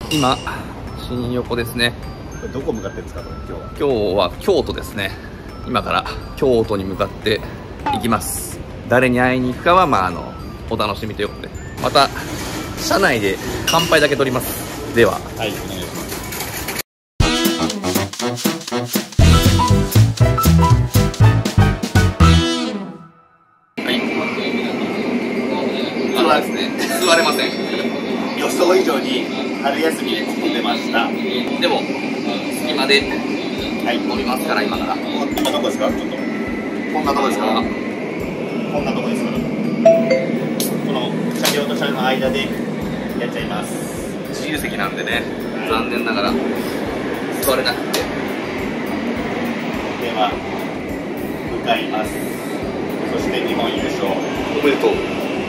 今新横ですね。 どこ向かってるんですかこれ今日は。 今日は京都ですね。今から京都に向かって行きます。誰に会いに行くかはお楽しみということで、また車内で乾杯だけ取ります。では、 はい、お願いします。 はい。ですね、座れません。 予想以上に春休みで混んでました。 でも隙間で飲みますから、今から。 今どこですか？ちょっとこんなとこですか？こんなとこですから。この車両と車両の間でやっちゃいます。 自由席なんでね、残念ながら座れなくて。 では向かいます。そして日本優勝おめでとう。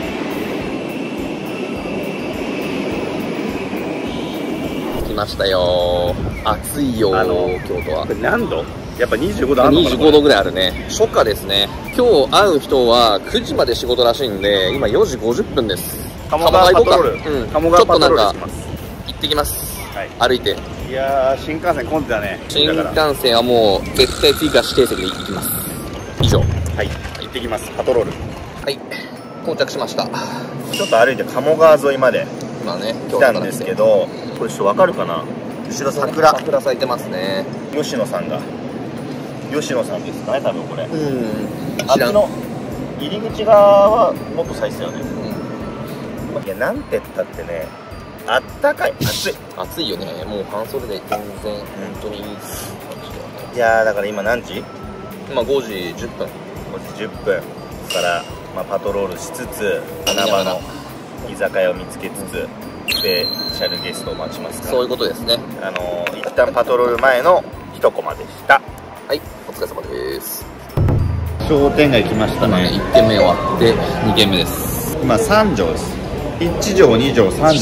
来ましたよ。暑いよ京都は。 これ何度？やっぱ25度あるのかな。 25度ぐらいあるね。初夏ですね。今日会う人は9時まで仕事らしいんで、今4時50分です。 鴨川パトロール。 うん、 鴨川パトロールします。 行ってきます、 はい、 歩いて。 いやー、新幹線混んでたね。 新幹線はもう絶対追加指定席で行きます。以上。 はい、行ってきます。パトロール。 はい、到着しました。 ちょっと歩いて鴨川沿いまで今ね来たんですけど、これちょっと分かるかな。後ろ桜咲いてますね。 吉野さんが、吉野さんですかね、多分これ。 うん、 あっちの入り口側はもっと咲いてたよね。いや、なんて言ったってね、あったかい、暑い。 暑いよね。もう半袖で全然本当にいい感じだよね。 いやー、だから今何時？ 今5時10分。 5時10分ですから、パトロールしつつ、穴場の居酒屋を見つけつつ、スペシャルゲストを待ちますから。 そういうことですね。 一旦パトロール前の一コマでした。 はい、お疲れ様です。 商店街来ましたね。 1軒目終わって2軒目です。 今3畳です。1畳2畳3畳です。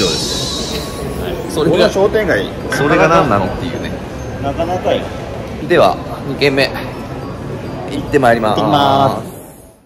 それが商店街、 それが何なのっていうね。 なかなかよ。 では2軒目行ってまいります。 行ってきます。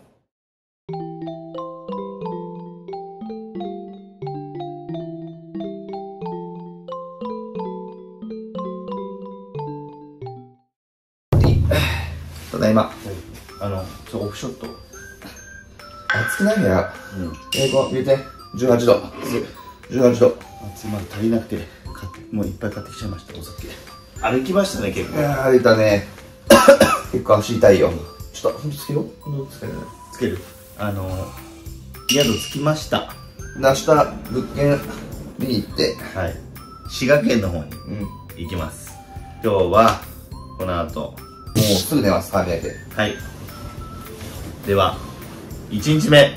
ただいま。 オフショット。 暑くない部屋。英語入れて。18度。18度。 まだ足りなくて、もういっぱい買ってきちゃいました、お酒。歩きましたね、結構。 歩いたね。結構足痛いよ。ちょっと、つけよう。 つける。宿着きました。 明日、物件見に行って。 はい。滋賀県の方に行きます。今日は、この後。もうすぐ寝ます、歯磨いて。 はい。では、1日目。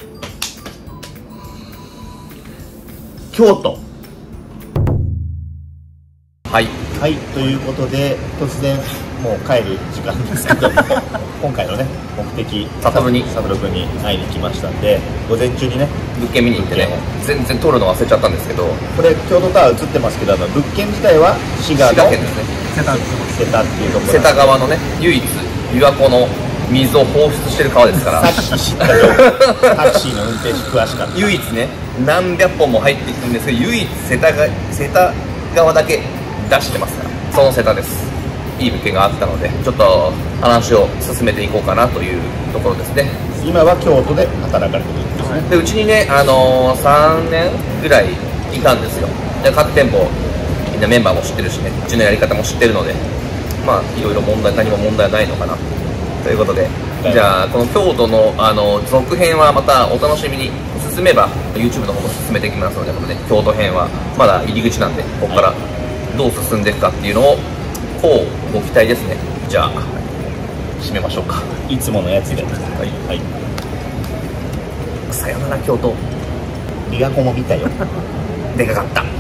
京都。 はい。 はい、ということで、突然、もう帰る時間ですけども、今回のね、目的、サトル君に会いに来ましたんで、午前中にね、 物件見に行ってね、全然撮るの忘れちゃったんですけど、 これ、京都タワー映ってますけど、物件自体は滋賀県ですね。瀬田っていうところ。 瀬田川のね、唯一、琵琶湖の水を放出してる川ですから。 さっき知ったよ。タクシーの運転手詳しかった。 唯一ね、何百本も入ってきてるんですけど、唯一瀬田川だけ出してますから。その瀬田です。いい物件があったので、ちょっと話を進めていこうかなというところですね。 今は京都で働かれてるんですね。 で、うちにね、3年ぐらいいたんですよ。で、各店舗みんなメンバーも知ってるしね、うちのやり方も知ってるので、いろいろ何も問題ないのかなということで、じゃあこの京都の続編はまたお楽しみに。進めば YouTube の方も進めていきますので、このね、京都編はまだ入り口なんで、ここからどう進んでいくかっていうのをご期待ですね。じゃあ締めましょうか。 いつものやつで。はい。 さよなら京都。 琵琶湖も見たよ。 でかかった。